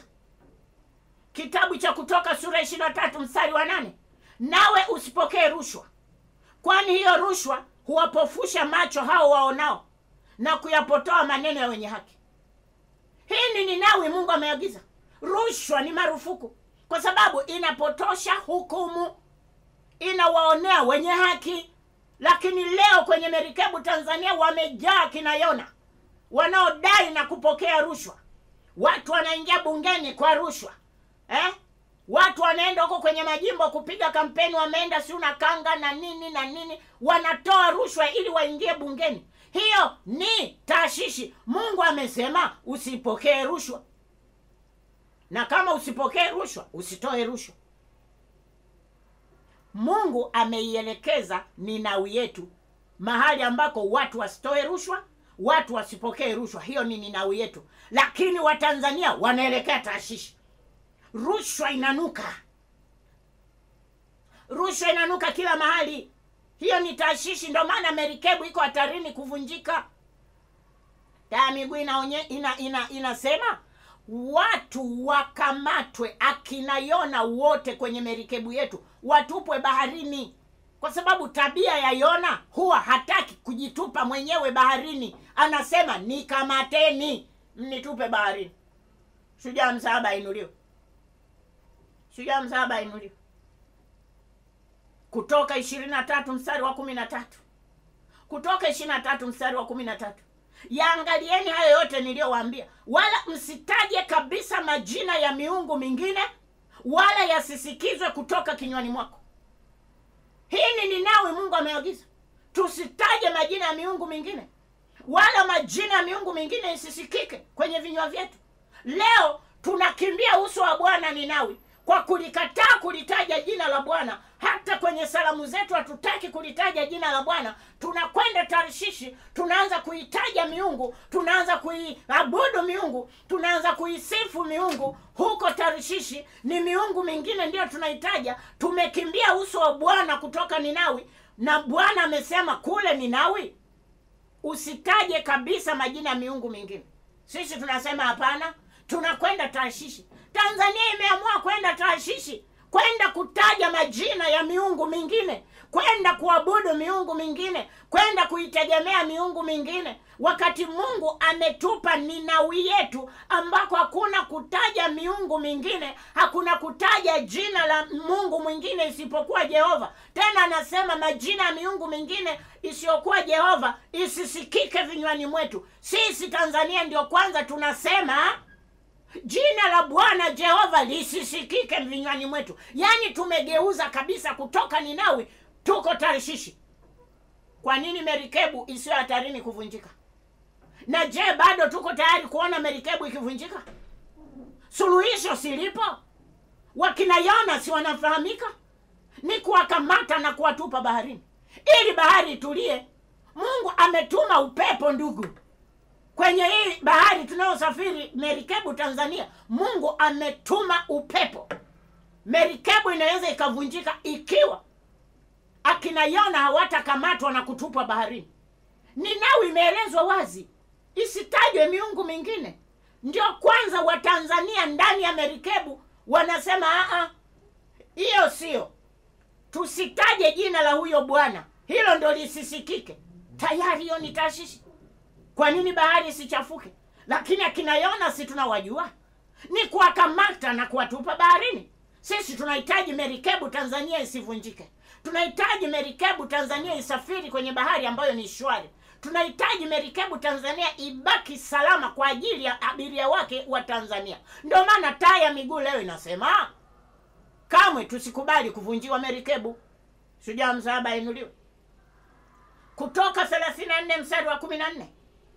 Kitabu cha Kutoka sura ishirini na tatu mstari wa nane. Nawe usipokee rushwa, kwani hiyo rushwa huwapofusha macho hao waonao na kuyapotoa maneno ya wenye haki. Hii ni Ninawi Mungu ameagiza. Rushwa ni marufuku kwa sababu inapotosha hukumu, inawaonea wenye haki. Lakini leo kwenye merikebu Tanzania wamejaa kina Yona wanaodai na kupokea rushwa. Watu wanaingia bungeni kwa rushwa. Eh? Watu wanaenda huko kwenye majimbo kupiga kampeni, wameenda si una kanga na nini na nini, wanatoa rushwa ili waingie bungeni. Hiyo ni Tarshishi. Mungu amesema usipokee rushwa. Na kama usipokee rushwa, usitoe rushwa. Mungu ameielekeza Ninawi yetu mahali ambako watu wasitoe rushwa, watu wasipokee rushwa. Hiyo ni Ninawi yetu. Lakini Watanzania wanaelekea Tarshishi. Rushwa inanuka. Rushwa inanuka kila mahali. Hiyo ni Tarshishi. Ndio maana merikebu iko hatarini kuvunjika. Taa miguu inaonye ina, ina, inasema watu wakamatwe, akina Yona wote kwenye merikebu yetu watupwe baharini. Kwa sababu tabia ya Yona huwa hataki kujitupa mwenyewe baharini. Anasema nikamateni, mnitupe baharini. Shujaa msaaba inuliwe. Shujaa msaaba inuliwe. Kutoka ishirini na tatu mstari wa kumi na tatu. Kutoka ishirini na tatu mstari wa kumi na tatu. Yaangalieni hayo yote niliyowaambia, wala msitaje kabisa majina ya miungu mingine, wala yasisikizwe kutoka kinywani mwako. Hii ni Ninawi Mungu ameagiza. Tusitaje majina ya miungu mingine, wala majina ya miungu mingine isisikike kwenye vinywa vyetu. Leo tunakimbia uso wa Bwana Ninawi kwa kulikataa kulitaja jina la Bwana. Hata kwenye salamu zetu hatutaki kulitaja jina la Bwana. Tunakwenda Tarshishi, tunaanza kuitaja miungu, tunaanza kuiabudu miungu, tunaanza kuisifu miungu. Huko Tarshishi ni miungu mingine ndio tunaitaja. Tumekimbia uso wa Bwana kutoka Ninawi, na Bwana amesema kule Ninawi usitaje kabisa majina ya miungu mingine. Sisi tunasema hapana, tunakwenda Tarshishi. Tanzania imeamua kwenda Tarshishi, kwenda kutaja majina ya miungu mingine, kwenda kuabudu miungu mingine, kwenda kuitegemea miungu mingine, wakati Mungu ametupa Ninawi yetu ambako hakuna kutaja miungu mingine, hakuna kutaja jina la Mungu mwingine isipokuwa Jehova. Tena anasema majina ya miungu mingine isiyokuwa Jehova isisikike vinywani mwetu. Sisi Tanzania ndio kwanza tunasema jina la Bwana Jehova lisisikike vinywani mwetu. Yaani tumegeuza kabisa, kutoka Ninawi tuko Tarshishi. Kwa nini merikebu isiyo hatarini kuvunjika? Na je, bado tuko tayari kuona merikebu ikivunjika? Suluhisho silipo? Wakina Yona si wanafahamika? Ni kuwakamata na kuwatupa baharini ili bahari itulie. Mungu ametuma upepo, ndugu. Kwenye hii bahari tunayosafiri merikebu Tanzania, Mungu ametuma upepo. Merikebu inaweza ikavunjika ikiwa akina Yona hawatakamatwa na kutupwa baharini. Ninawi imeelezwa wazi, isitajwe miungu mingine. Ndio kwanza wa Tanzania ndani ya merikebu wanasema a hiyo sio, tusitaje jina la huyo bwana, hilo ndo lisisikike. Tayari hiyo ni Tarshishi. Kwa nini bahari isichafuke? Lakini akina Yona si tunawajua, ni kuwakamata na kuwatupa baharini. Sisi tunahitaji merikebu Tanzania isivunjike. Tunahitaji merikebu Tanzania isafiri kwenye bahari ambayo ni shwari. Tunahitaji merikebu Tanzania ibaki salama kwa ajili ya abiria wake wa Tanzania. Ndio maana taa ya miguu leo inasema kamwe tusikubali kuvunjiwa merikebu. Shujaa msalaba inuliwe. Kutoka thelathini na nne mstari wa kumi na nne.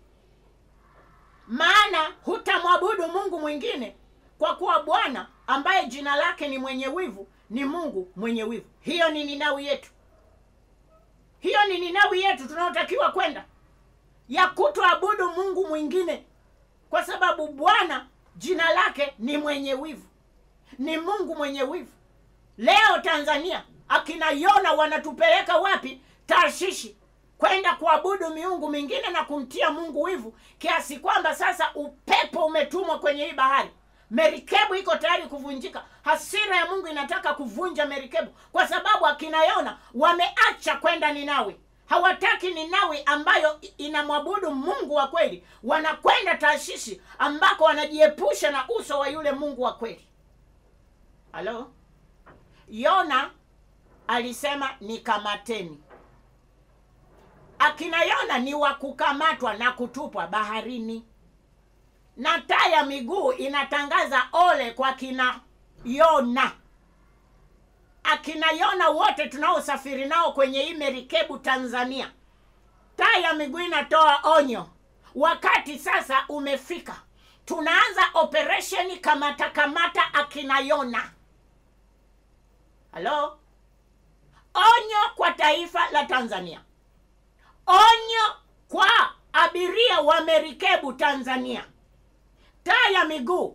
Maana hutamwabudu mungu mwingine, kwa kuwa Bwana ambaye jina lake ni mwenye wivu ni Mungu mwenye wivu. Hiyo ni Ninawi yetu. Hiyo ni Ninawi yetu tunaotakiwa kwenda, ya kutoabudu mungu mwingine, kwa sababu Bwana jina lake ni mwenye wivu, ni Mungu mwenye wivu. Leo Tanzania akina Yona wanatupeleka wapi? Tarshishi, kwenda kuabudu miungu mingine na kumtia Mungu wivu, kiasi kwamba sasa upepo umetumwa kwenye hii bahari. Merikebu iko tayari kuvunjika. Hasira ya Mungu inataka kuvunja merikebu, kwa sababu akina Yona wameacha kwenda Ninawi. Hawataki Ninawi ambayo inamwabudu Mungu wa kweli. Wanakwenda Tarshishi ambako wanajiepusha na uso wa yule Mungu wa kweli. Halo? Yona alisema nikamateni. Akina Yona ni wa kukamatwa na kutupwa baharini. Na taa ya miguu inatangaza ole kwa kina Yona. Akina Yona wote tunaosafiri nao kwenye hii merikebu Tanzania, taa ya miguu inatoa onyo. Wakati sasa umefika, tunaanza operation kamata kamata akina Yona. Halo? Onyo kwa taifa la Tanzania. Onyo kwa abiria wa merikebu Tanzania. Taa ya miguu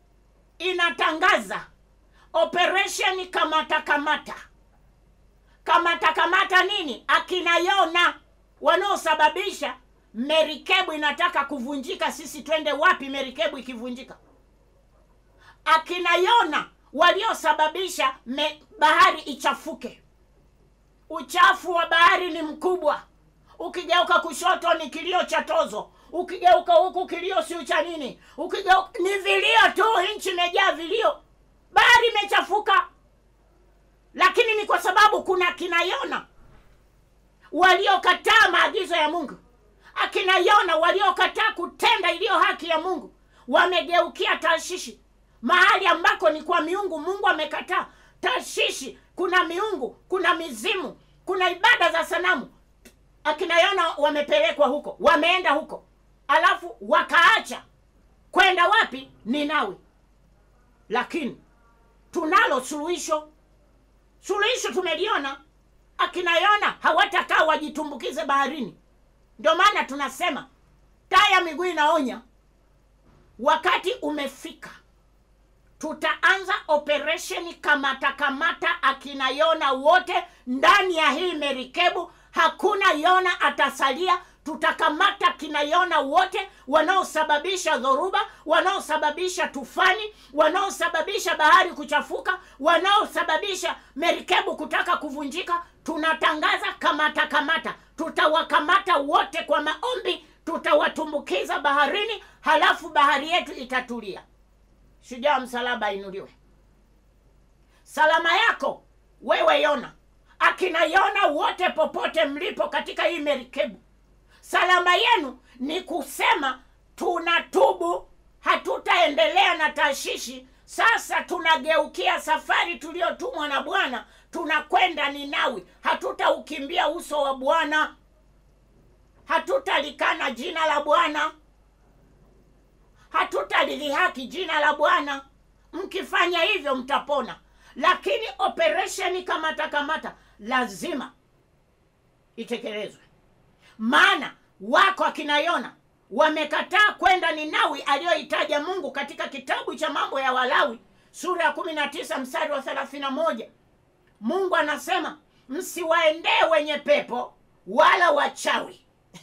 inatangaza operation kamata kamata. Kamata kamata nini? Akina Yona wanaosababisha merikebu inataka kuvunjika. Sisi twende wapi merikebu ikivunjika? Akina Yona waliosababisha bahari ichafuke. Uchafu wa bahari ni mkubwa. Ukigeuka kushoto ni kilio cha tozo, ukigeuka huku kilio si cha nini, ukigeuka ni vilio tu. Nchi imejaa vilio, bahari imechafuka. Lakini ni kwa sababu kuna kina Yona waliokataa maagizo ya Mungu. Akina Yona waliokataa kutenda iliyo haki ya Mungu, wamegeukia Tarshishi, mahali ambako ni kwa miungu. Mungu amekataa. Tarshishi kuna miungu, kuna mizimu, kuna ibada za sanamu. Akina Yona wamepelekwa huko, wameenda huko, alafu wakaacha kwenda wapi? Ninawi. Lakini tunalo suluhisho. Suluhisho tumeliona. Akina Yona hawatakaa wajitumbukize baharini. Ndio maana tunasema taa ya miguu inaonya, wakati umefika. Tutaanza operation kamata kamata akina Yona wote ndani ya hii merikebu. Hakuna Yona atasalia. Tutakamata kina Yona wote wanaosababisha dhoruba, wanaosababisha tufani, wanaosababisha bahari kuchafuka, wanaosababisha merikebu kutaka kuvunjika. Tunatangaza kamata kamata. Tutawakamata wote kwa maombi, tutawatumbukiza baharini, halafu bahari yetu itatulia. Shujaa msalaba inuliwe. Salama yako wewe Yona, akina Yona wote popote mlipo katika hii merikebu, salama yenu ni kusema tunatubu, hatutaendelea na Tarshishi, Sasa tunageukia safari tuliyotumwa na Bwana, tunakwenda Ninawi. Hatutaukimbia uso wa Bwana, hatutalikana jina la Bwana, hatutalidhihaki jina la Bwana. Mkifanya hivyo mtapona, lakini operation kamata kamata lazima itekelezwe. Maana wako akina Yona wamekataa kwenda Ninawi aliyoitaja Mungu katika kitabu cha Mambo ya Walawi sura ya kumi na tisa mstari wa thelathini na moja. Mungu anasema msiwaendee wenye pepo wala wachawi.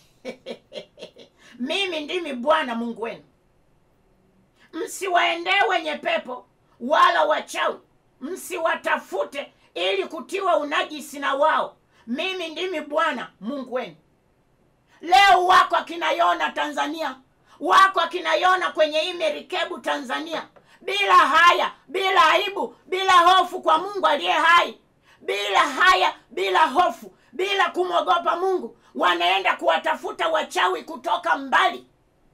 Mimi ndimi Bwana Mungu wenu. Msiwaendee wenye pepo wala wachawi, msiwatafute ili kutiwa unajisi na wao. Mimi ndimi Bwana Mungu wenu. Leo wako akina Yona Tanzania, wako akina Yona kwenye hii merikebu Tanzania, bila haya, bila aibu, bila hofu kwa Mungu aliye hai, bila haya, bila hofu, bila kumwogopa Mungu, wanaenda kuwatafuta wachawi kutoka mbali.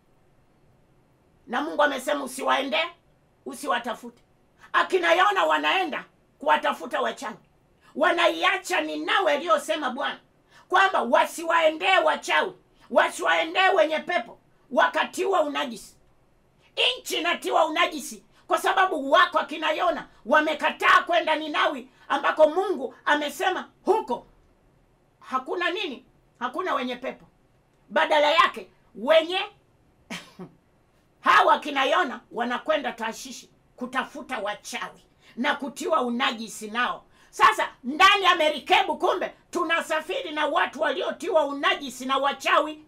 Na Mungu amesema usiwaende, usiwatafute. Akina Yona wanaenda kuwatafuta wachawi, wanaiacha Ninawi aliyosema Bwana kwamba wasiwaendee wachawi, wasiwaendee wenye pepo wakatiwa unajisi. Nchi inatiwa unajisi kwa sababu wako akina Yona wamekataa kwenda Ninawi, ambako Mungu amesema huko hakuna nini, hakuna wenye pepo. Badala yake wenye hawa akina Yona wanakwenda Tarshishi kutafuta wachawi na kutiwa unajisi nao. Sasa ndani ya merikebu kumbe tunasafiri na watu waliotiwa unajisi na wachawi.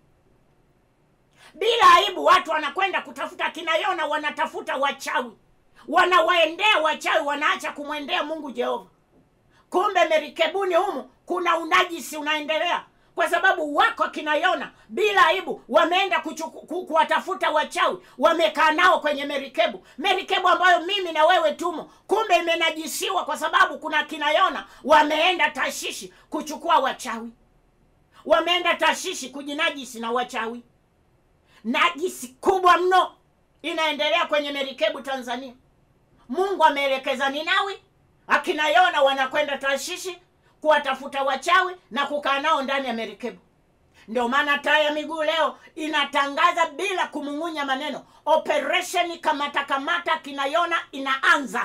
Bila aibu watu wanakwenda kutafuta akina Yona, wanatafuta wachawi, wanawaendea wachawi, wanaacha kumwendea Mungu Jehova. Kumbe merikebuni humu kuna unajisi unaendelea, kwa sababu wako akina Yona bila aibu wameenda kuwatafuta wachawi, wamekaa nao kwenye merikebu, merikebu ambayo mimi na wewe tumo. Kumbe imenajisiwa kwa sababu kuna akina Yona wameenda Tarshishi kuchukua wachawi, wameenda Tarshishi kujinajisi na wachawi. Najisi kubwa mno inaendelea kwenye merikebu Tanzania. Mungu ameelekeza Ninawi, akina Yona wanakwenda Tarshishi kuwatafuta wachawi na kukaa nao ndani ya merikebu. Ndio maana Taa ya Miguu leo inatangaza bila kumung'unya maneno, operation kamata kamata kina Yona inaanza.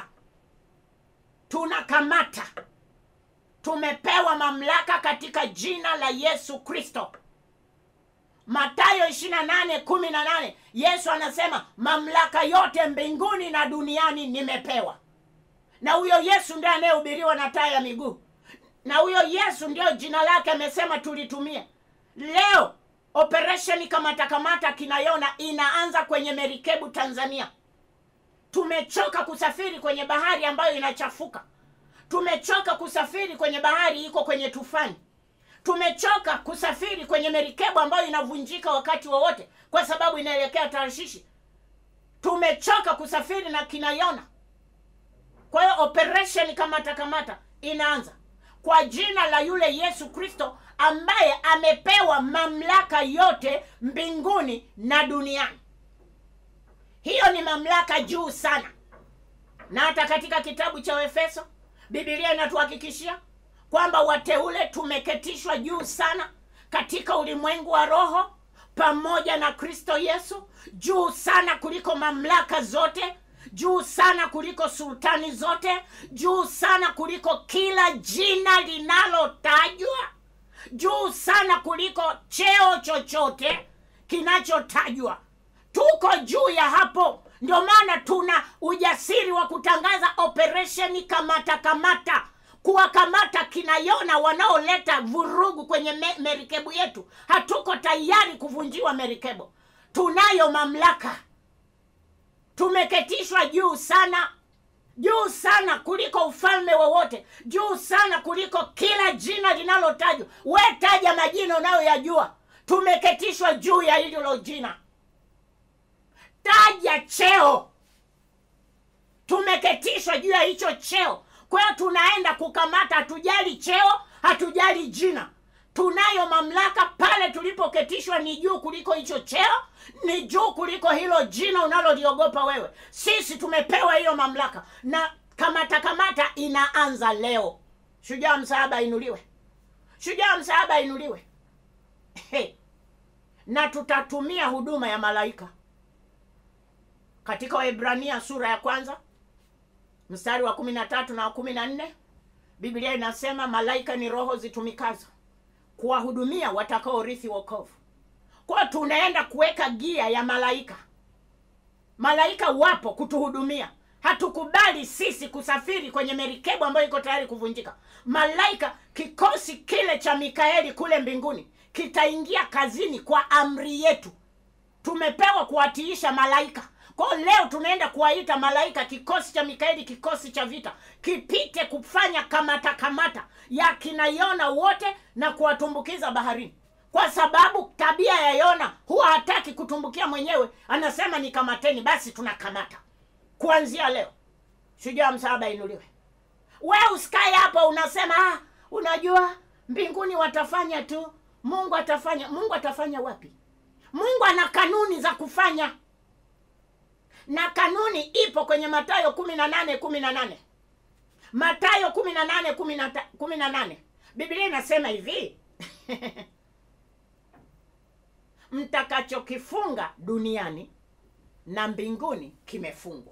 Tunakamata, tumepewa mamlaka katika jina la Yesu Kristo. Mathayo ishirini na nane kumi na nane, Yesu anasema mamlaka yote mbinguni na duniani nimepewa. Na huyo Yesu ndiye anayehubiriwa na Taa ya Miguu, na huyo Yesu ndio jina lake amesema tulitumie. Leo operation kamata kamata kina Yona inaanza kwenye merikebu Tanzania. Tumechoka kusafiri kwenye bahari ambayo inachafuka. Tumechoka kusafiri kwenye bahari iko kwenye tufani. Tumechoka kusafiri kwenye merikebu ambayo inavunjika wakati wowote kwa sababu inaelekea Tarshishi. Tumechoka kusafiri na kina Yona. Kwa hiyo operation kamata kamata inaanza kwa jina la yule Yesu Kristo ambaye amepewa mamlaka yote mbinguni na duniani. Hiyo ni mamlaka juu sana. Na hata katika kitabu cha Efeso Biblia inatuhakikishia kwamba wateule tumeketishwa juu sana katika ulimwengu wa roho pamoja na Kristo Yesu, juu sana kuliko mamlaka zote, juu sana kuliko sultani zote, juu sana kuliko kila jina linalotajwa, juu sana kuliko cheo chochote kinachotajwa. Tuko juu ya hapo. Ndio maana tuna ujasiri wa kutangaza operation kamata kamata, kuwakamata kina Yona wanaoleta vurugu kwenye me merikebu yetu. Hatuko tayari kuvunjiwa merikebu. Tunayo mamlaka. Tumeketishwa juu sana, juu sana kuliko ufalme wowote, juu sana kuliko kila jina linalotajwa. We taja majina unayoyajua. Tumeketishwa juu ya hilo jina. Taja cheo. Tumeketishwa juu ya hicho cheo. Kwa hiyo tunaenda kukamata, hatujali cheo, hatujali jina. Tunayo mamlaka. Pale tulipoketishwa ni juu kuliko hicho cheo, ni juu kuliko hilo jina unaloliogopa wewe. Sisi tumepewa hiyo mamlaka, na kamata kamata inaanza leo. Shujaa msalaba inuliwe, shujaa msalaba inuliwe. Hey. Na tutatumia huduma ya malaika. Katika Waebrania sura ya kwanza mstari wa kumi na tatu na wa kumi na nne Biblia inasema malaika ni roho zitumikazo kuwahudumia watakaorithi wokovu. Kwa tunaenda kuweka gia ya malaika. Malaika wapo kutuhudumia. Hatukubali sisi kusafiri kwenye merikebu ambayo iko tayari kuvunjika. Malaika, kikosi kile cha Mikaeli kule mbinguni kitaingia kazini kwa amri yetu. Tumepewa kuwatiisha malaika. Kwa leo tunaenda kuwaita malaika, kikosi cha Mikaeli, kikosi cha vita, kipite kufanya kamata kamata ya kina Yona wote na kuwatumbukiza baharini. Kwa sababu tabia ya Yona huwa hataki kutumbukia mwenyewe, anasema ni kamateni. Basi tunakamata kuanzia leo. Shujaa msalaba inuliwe. Wewe usikae hapo unasema ah, unajua mbinguni watafanya tu, Mungu atafanya. Mungu atafanya wapi? Mungu ana kanuni za kufanya. Na kanuni ipo kwenye Mathayo kumi na nane kumi na nane. Mathayo kumi na nane kumi na nane. Biblia inasema hivi. Mtakachokifunga duniani na mbinguni kimefungwa.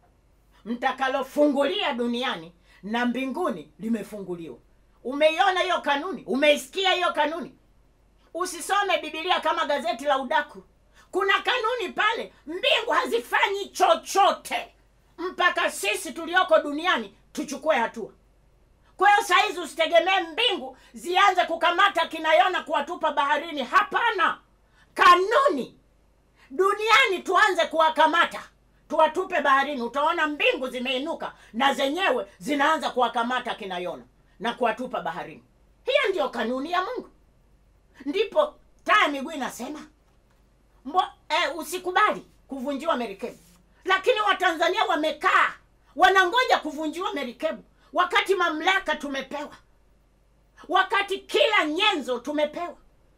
Mtakalofungulia duniani na mbinguni limefunguliwa. Umeiona hiyo kanuni? Umeisikia hiyo kanuni? Usisome Biblia kama gazeti la udaku. Kuna kanuni pale. Mbingu hazifanyi chochote mpaka sisi tulioko duniani tuchukue hatua. Kwa hiyo saa hizi usitegemee mbingu zianze kukamata kina Yona kuwatupa baharini. Hapana. Kanuni duniani tuanze kuwakamata, tuwatupe baharini. Utaona mbingu zimeinuka na zenyewe zinaanza kuwakamata kina Yona na kuwatupa baharini. Hiyo ndio kanuni ya Mungu. Ndipo taa miguu inasema Mbo, eh, usikubali kuvunjiwa merikebu. Lakini Watanzania wamekaa wanangoja kuvunjiwa merikebu, wakati mamlaka tumepewa, wakati kila nyenzo tumepewa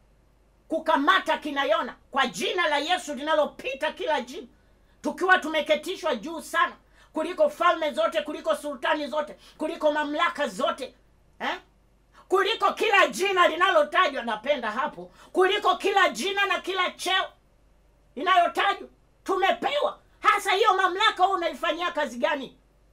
kukamata kina Yona kwa jina la Yesu linalopita kila jina, tukiwa tumeketishwa juu sana kuliko falme zote, kuliko sultani zote, kuliko mamlaka zote, eh? Kuliko kila jina linalotajwa. Napenda hapo, kuliko kila jina na kila cheo inayotajwa tumepewa. Hasa hiyo mamlaka unaifanyia kazi gani?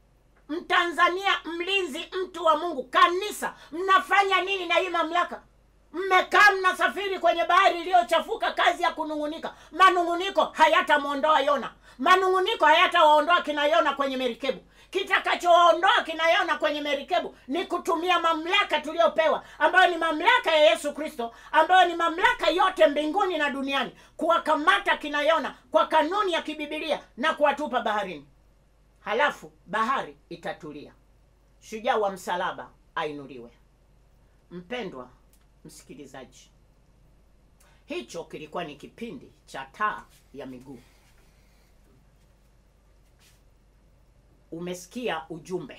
Mtanzania, mlinzi, mtu wa Mungu, kanisa, mnafanya nini na hii mamlaka? Mmekaa mnasafiri kwenye bahari iliyochafuka, kazi ya kunungunika. Manunguniko hayatamuondoa Yona. Manunguniko hayatawaondoa kina Yona kwenye merikebu. Kitakachowaondoa kina Yona kwenye merikebu ni kutumia mamlaka tuliopewa, ambayo ni mamlaka ya Yesu Kristo, ambayo ni mamlaka yote mbinguni na duniani, kuwakamata kina Yona kwa kanuni ya kibibilia na kuwatupa baharini. Halafu bahari itatulia. Shujaa wa msalaba ainuliwe. Mpendwa msikilizaji, hicho kilikuwa ni kipindi cha taa ya miguu. Umesikia ujumbe,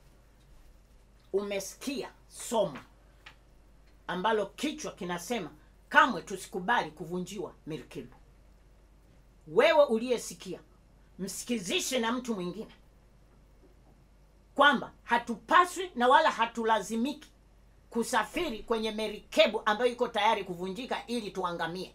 umesikia somo ambalo kichwa kinasema kamwe tusikubali kuvunjiwa merikebu. Wewe uliyesikia, msikizishe na mtu mwingine kwamba hatupaswi na wala hatulazimiki kusafiri kwenye merikebu ambayo iko tayari kuvunjika ili tuangamie.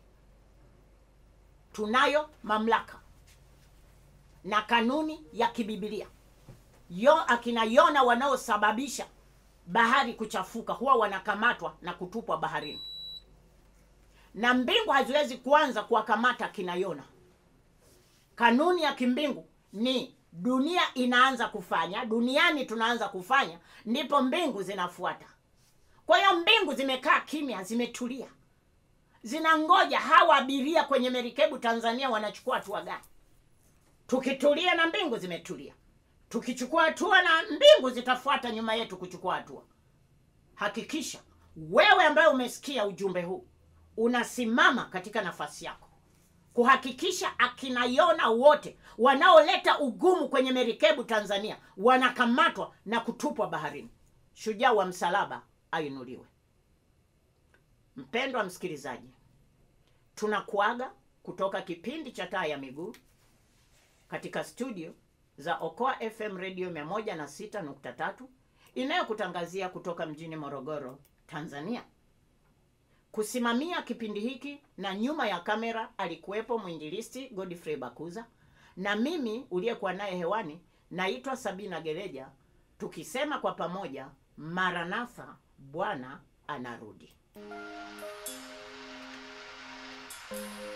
Tunayo mamlaka na kanuni ya kibibilia. Yo akina Yona wanaosababisha bahari kuchafuka huwa wanakamatwa na kutupwa baharini. Na mbingu haziwezi kuanza kuwakamata kina Yona. Kanuni ya kimbingu ni dunia inaanza kufanya, duniani tunaanza kufanya, ndipo mbingu zinafuata. Kwa hiyo mbingu zimekaa kimya, zimetulia, zinangoja hawa abiria kwenye merikebu Tanzania wanachukua hatua gani. Tukitulia na mbingu zimetulia, tukichukua hatua na mbingu zitafuata nyuma yetu kuchukua hatua. Hakikisha wewe ambaye umesikia ujumbe huu unasimama katika nafasi yako kuhakikisha akina Yona wote wanaoleta ugumu kwenye merikebu Tanzania wanakamatwa na kutupwa baharini. Shujaa wa msalaba ainuliwe. Mpendwa msikilizaji, tunakuaga kutoka kipindi cha Taa ya Miguu katika studio za Okoa F M Radio mia moja na sita nukta tatu inayokutangazia kutoka mjini Morogoro, Tanzania. Kusimamia kipindi hiki na nyuma ya kamera alikuwepo mwinjilisti Godfrey Bakuza, na mimi uliyekuwa naye hewani naitwa Sabina Gereja, tukisema kwa pamoja, Maranatha, Bwana anarudi.